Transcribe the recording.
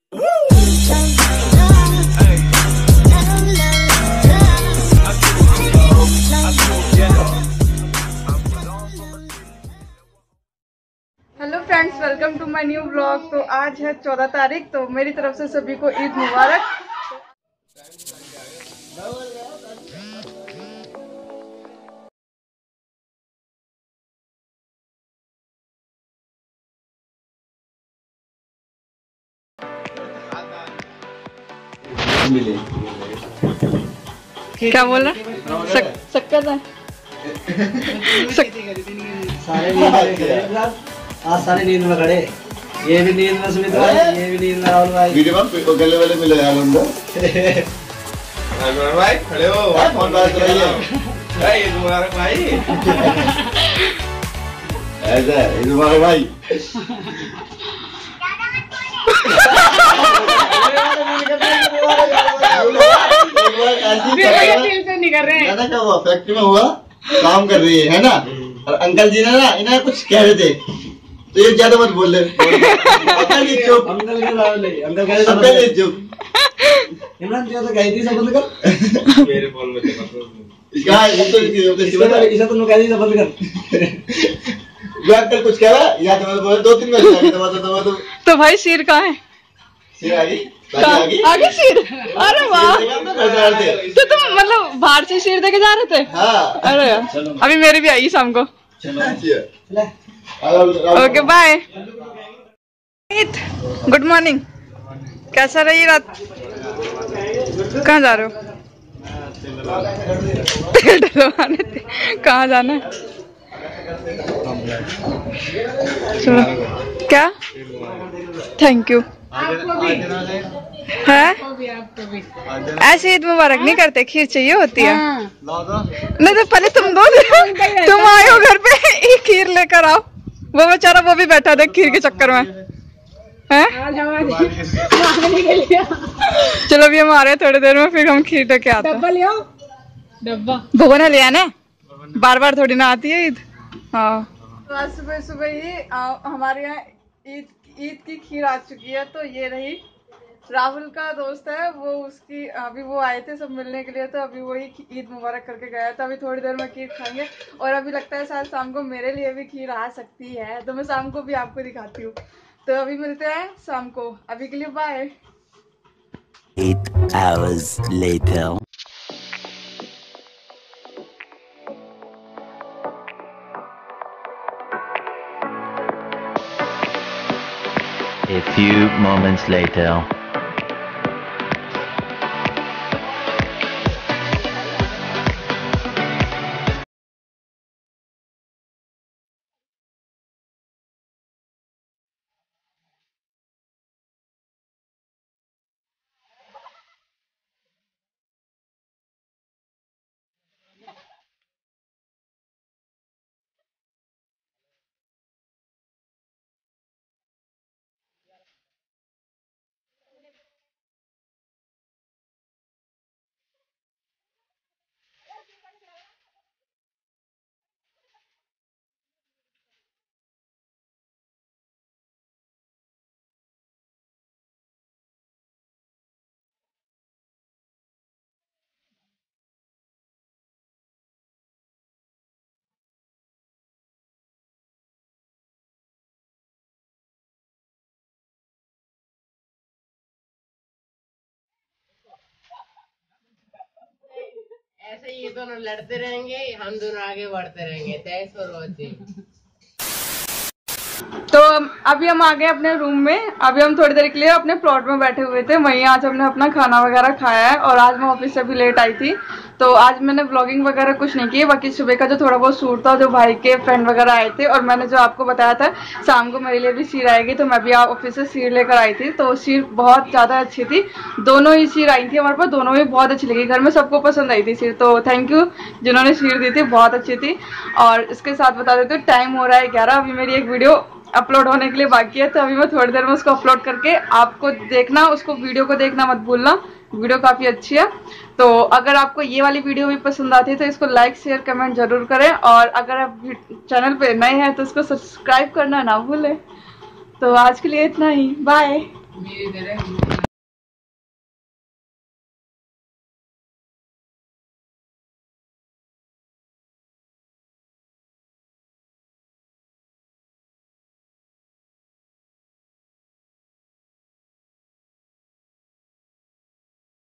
Hello friends, welcome to my new blog. तो आज है 14 तारीख, तो मेरी तरफ से सभी को ईद मुबारक। क्या बोल रहा? शक्कर है। सारे नींद में खड़े, ये भी नींद में सुमित भाई, ये भी नींद में राहुल भाई। वीडियो में गले वाले मिले यार उनको। भाई खड़े हो, फोन बात कर रही है भाई। ईद मुबारक भाई। ऐसा है, ईद मुबारक भाई। नहीं कर रहे हैं। क्या हुआ? फैक्ट्री में हुआ, काम कर रही है ना, और अंकल जी ने ना इन्हें कुछ कह रहे थे, तो ये ज्यादा मत बोल रहे। चुप अंकल के चुप। इमरान जो तो कही थी सब बंद कर। मेरे फोन में क्या ये तो इसे तुम कह दी सब बंद कर। जो अंकल कुछ कह रहा या तो बोल 2-3 बार तो भाई सिर कहाँ है? सिर आगे सिर। अरे वाह, तो तुम मतलब बाहर से सिर देके जा रहे थे? हाँ। अरे यार, अभी मेरी भी आई शाम को। Okay bye. Good morning. कैसा रही रात? कहाँ जा रहे हो? कहाँ जाना है? क्या? Thank you. है ऐसे ईद मुबारक नहीं करते, खीर चाहिए होती है। नहीं तो पहले तुम दो, तुम आए हो घर पे, एक खीर लेकर आओ। वो बेचारा वो भी बैठा था खीर के चक्कर में है। चलो अभी हम आ रहे हैं थोड़ी देर में, फिर हम खीर लेके आते हैं। डब्बा भगवान ने लिया ना, बार बार थोड़ी ना आती है ईद। हाँ, तो आज सुबह सुबह ही हमारे यहाँ ईद की खीर आ चुकी है। तो ये रही, राहुल का दोस्त है वो, उसकी अभी वो आए थे सब मिलने के लिए, तो अभी वही ईद मुबारक करके गया। तो अभी थोड़ी देर में खीर खाएंगे, और अभी लगता है शायद शाम को मेरे लिए भी खीर आ सकती है, तो मैं शाम को भी आपको दिखाती हूँ। तो अभी मिलते हैं शाम को, अभी के लिए bye. 8 hours later. A few moments later. ऐसे ये दोनों लड़ते रहेंगे, हम दोनों आगे बढ़ते रहेंगे। Thanks for watching. तो अभी हम आ गए अपने रूम में। अभी हम थोड़ी देर के लिए अपने प्लॉट में बैठे हुए थे, वहीं आज हमने अपना खाना वगैरह खाया है। और आज मैं ऑफिस से भी लेट आई थी, तो आज मैंने व्लॉगिंग वगैरह कुछ नहीं की। बाकी सुबह का जो थोड़ा बहुत शूट था, जो भाई के फ्रेंड वगैरह आए थे, और मैंने जो आपको बताया था शाम को मेरे लिए भी सीर आएगी, तो मैं भी ऑफिस से सीर लेकर आई थी। तो सीर बहुत ज़्यादा अच्छी थी, दोनों ही सीर आई थी हमारे पास, दोनों ही बहुत अच्छी लगी, घर में सबको पसंद आई थी सीर। तो थैंक यू जिन्होंने सीर दी थी, बहुत अच्छी थी। और इसके साथ बता देते टाइम हो रहा है 11, अभी मेरी एक वीडियो अपलोड होने के लिए बाकी है, तो अभी मैं थोड़ी देर में उसको अपलोड करके आपको देखना, उसको वीडियो को देखना मत भूलना, वीडियो काफी अच्छी है। तो अगर आपको ये वाली वीडियो भी पसंद आती है तो इसको लाइक शेयर कमेंट जरूर करें, और अगर आप चैनल पे नए हैं तो इसको सब्सक्राइब करना ना भूलें। तो आज के लिए इतना ही, बाय। धीरे धीरे